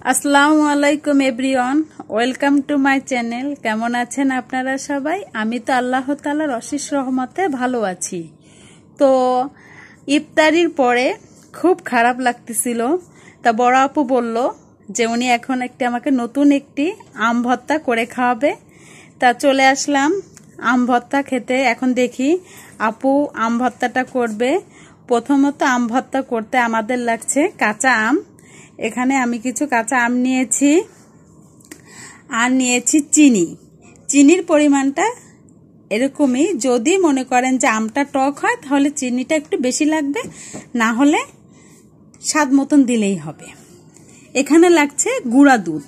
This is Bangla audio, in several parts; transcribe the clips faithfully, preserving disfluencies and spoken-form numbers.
আসসালামু আলাইকুম everyone, welcome to my channel. কেমন আছেন আপনারা সবাই? আমি তো আল্লাহ তাআলার অশেষ রহমতে ভালো আছি। তো ইফতারির পরে খুব খারাপ লাগতেছিল, তা বড় আপু বলল যে উনি এখন একটি আমাকে নতুন একটি আম ভর্তা করে খাওয়াবে। তা চলে আসলাম আম ভর্তা খেতে। এখন দেখি আপু আম ভর্তাটা করবে। প্রথমত আম ভর্তা করতে আমাদের লাগছে কাঁচা আম। এখানে আমি কিছু কাঁচা আম নিয়েছি আর নিয়েছি চিনি। চিনির পরিমাণটা এরকমই, যদি মনে করেন যে আমটা টক হয় তাহলে চিনিটা একটু বেশি লাগবে, না হলে স্বাদ মতন দিলেই হবে। এখানে লাগছে গুঁড়া দুধ,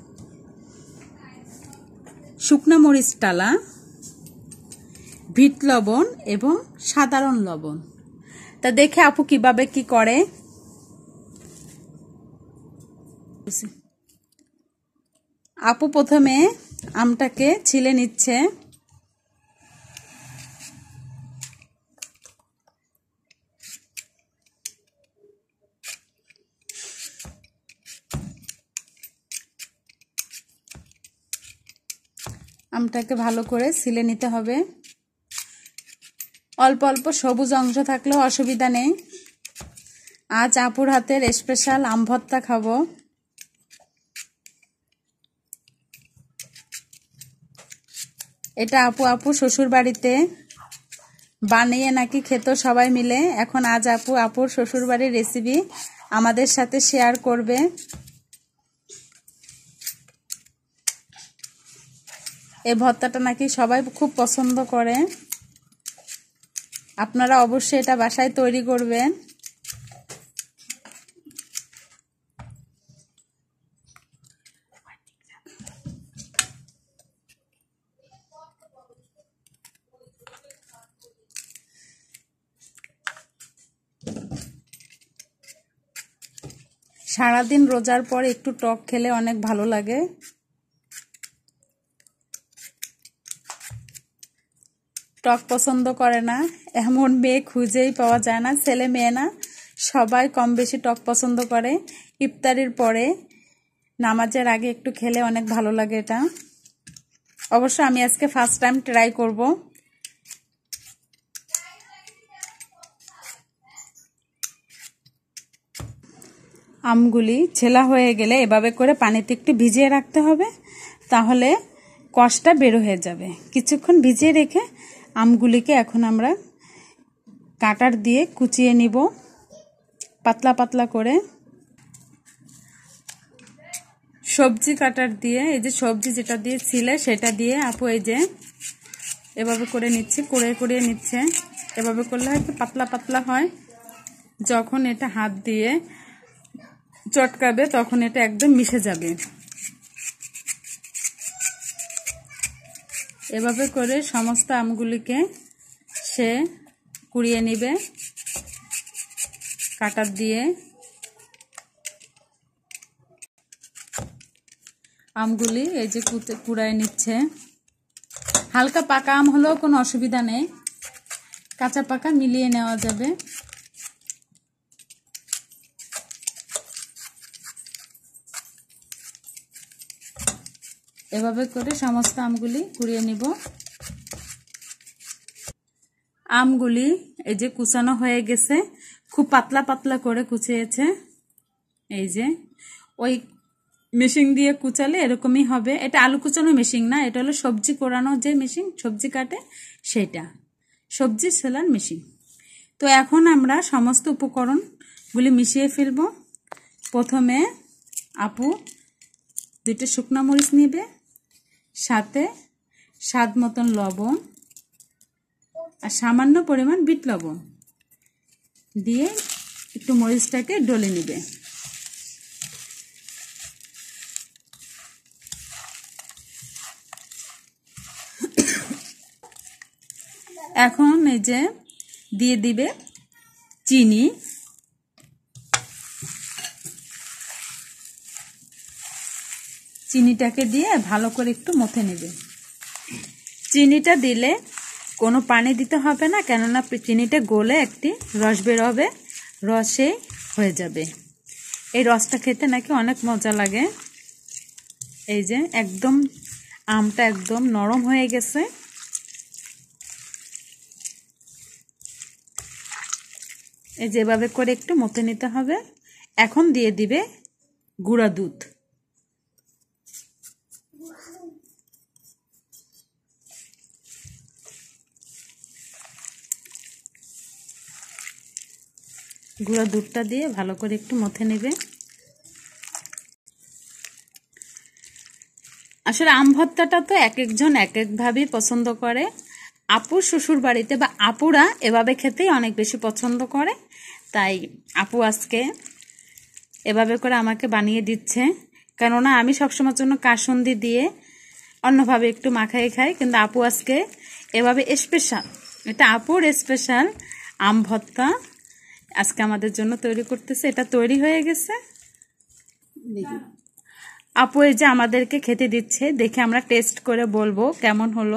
শুকনা মরিচ টালা, বিট লবণ এবং সাধারণ লবণ। তা দেখে আপু কিভাবে কি করে। আপু প্রথমে আমটাকে ছিলে নিচ্ছে। আমটাকে ভালো করে ছিলে নিতে হবে। অল্প অল্প সবুজ অংশ থাকলেও অসুবিধা নেই। আজ আপুর হাতের স্পেশাল আম ভর্তা খাবো। এটা আপু আপু শ্বশুর বাড়িতে বানিয়ে নাকি খেত সবাই মিলে। এখন আজ আপু আপুর শ্বশুর বাড়ির রেসিপি আমাদের সাথে শেয়ার করবে। এই ভর্তাটা নাকি সবাই খুব পছন্দ করে। আপনারা অবশ্যই এটা বাসায় তৈরি করবেন। সারাদিন রোজার পর একটু টক খেলে অনেক ভালো লাগে। টক পছন্দ করে না এমন মেয়ে খুঁজেই পাওয়া যায় না, ছেলে মেয়ে না, সবাই কম বেশি টক পছন্দ করে। ইফতারির পরে নামাজের আগে একটু খেলে অনেক ভালো লাগে এটা। অবশ্য আমি আজকে ফার্স্ট টাইম ট্রাই করব। আমগুলি ছেলা হয়ে গেলে এভাবে করে পানিতে একটু ভিজিয়ে রাখতে হবে, তাহলে কষটা বের হয়ে যাবে। কিছুক্ষণ ভিজিয়ে রেখে আমগুলিকে এখন আমরা কাটার দিয়ে কুচিয়ে নিব পাতলা পাতলা করে। সবজি কাটার দিয়ে, এই যে সবজি যেটা দিয়ে ছিলে সেটা দিয়ে আপু এই যে এভাবে করে নিচ্ছে, করে করে নিচ্ছে। এভাবে করলে হয়তো পাতলা পাতলা হয়। যখন এটা হাত দিয়ে চটকাবে তখন এটা একদম মিশে যাবে। এভাবে করে সমস্ত আমগুলিকে সে কুড়িয়ে নিবে কাটার দিয়ে। আমগুলি এই যে কুড়ায় নিচ্ছে। হালকা পাকা আম হলেও কোনো অসুবিধা নেই, কাঁচা পাকা মিলিয়ে নেওয়া যাবে। এভাবে করে সমস্ত আমগুলি কুড়িয়ে নিব। আমগুলি এই যে কুচানো হয়ে গেছে, খুব পাতলা পাতলা করে কুচিয়েছে। এই যে ওই মেশিন দিয়ে কুচালে এরকমই হবে। এটা আলু কুচানো মেশিন না, এটা হলো সবজি কোরানো যে মেশিন, সবজি কাটে সেটা, সবজি সেলার মেশিন। তো এখন আমরা সমস্ত উপকরণগুলি মিশিয়ে ফেলব। প্রথমে আপু দুটো শুকনো মরিচ নেবে, সাথে স্বাদ মতন লবণ আর সামান্য পরিমাণ বিট লবণ দিয়ে একটু মরিচটাকে ডলে নেবে। এখন এই যে দিয়ে দিবে চিনি, চিনিটাকে দিয়ে ভালো করে একটু মথে নেবে। চিনিটা দিলে কোনো পানি দিতে হবে না, কেননা চিনিটা গলে একটি রস বের হবে, রসে হয়ে যাবে। এই রসটা খেতে নাকি অনেক মজা লাগে। এই যে একদম আমটা একদম নরম হয়ে গেছে। এই যেভাবে করে একটু মতে নিতে হবে। এখন দিয়ে দিবে গুঁড়া দুধ। গুঁড়া দুধটা দিয়ে ভালো করে একটু মথে নেবে। আসলে আম ভর্তাটা তো এক একজন এক একভাবেই পছন্দ করে। আপু শ্বশুর বাড়িতে বা আপুরা এভাবে খেতেই অনেক বেশি পছন্দ করে, তাই আপু আজকে এভাবে করে আমাকে বানিয়ে দিচ্ছে। কেননা আমি সবসময়ের জন্য কাসুন্দি দিয়ে অন্যভাবে একটু মাখাই খাই, কিন্তু আপু আজকে এভাবে স্পেশাল, এটা আপুর স্পেশাল আম ভর্তা আজকে আমাদের জন্য তৈরি করতেছে। এটা তৈরি হয়ে গেছে, আপু এই যে আমাদেরকে খেতে দিচ্ছে, দেখে আমরা টেস্ট করে বলবো কেমন হলো।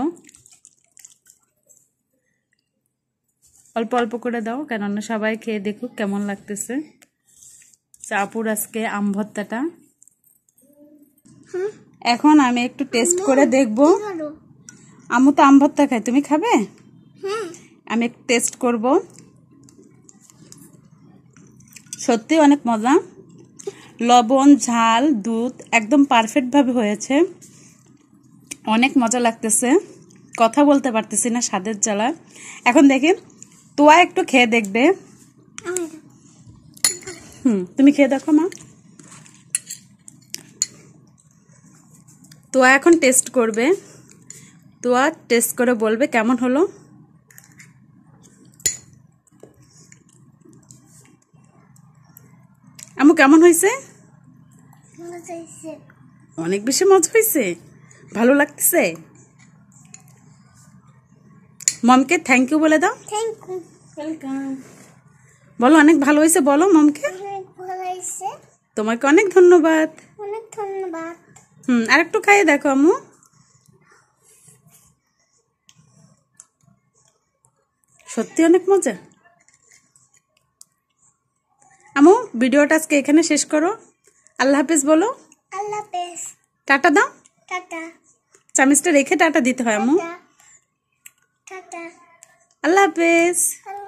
অল্প অল্প করে দাও, কেননা সবাই খেয়ে দেখুক কেমন লাগতেছে আপুর আজকে আম ভর্তাটা। এখন আমি একটু টেস্ট করে দেখবো। আমু তো আম ভর্তা খাই, তুমি খাবে? আমি একটু টেস্ট করব। সত্যি অনেক মজা। লবণ, ঝাল, দুধ একদম পারফেক্ট ভাবে হয়েছে। অনেক মজা লাগতেছে, কথা বলতে পারতেছি না স্বাদের জ্বালা। এখন দেখি তোয়া একটু খেয়ে দেখবে। হুম তুমি খেয়ে দেখো মা। তোয়া এখন টেস্ট করবে। তোয়া টেস্ট করে বলবে কেমন হলো। আমু কেমন হয়েছে? অনেক বেশি মজা হয়েছে, ভালো লাগতেছে। মমকে থ্যাংক ইউ বলে দাও। Thank you. ওয়েলকাম। বলো অনেক ভালো হয়েছে, বলো মমকে। অনেক ভালো হয়েছে। তোমাকে অনেক ধন্যবাদ। অনেক ধন্যবাদ। হুম আর একটু খাইয়ে দেখো আম্মু। সত্যি অনেক মজা। আম্মু ভিডিওটা আজকে এখানে শেষ করো। আল্লাহ হাফেজ বলো। আল্লাহ হাফেজ। টাটা দাও। টাটা। চামিচটা রেখে টাটা দিতে হয় আম্মু। টাটা। আল্লাহ হাফেজ।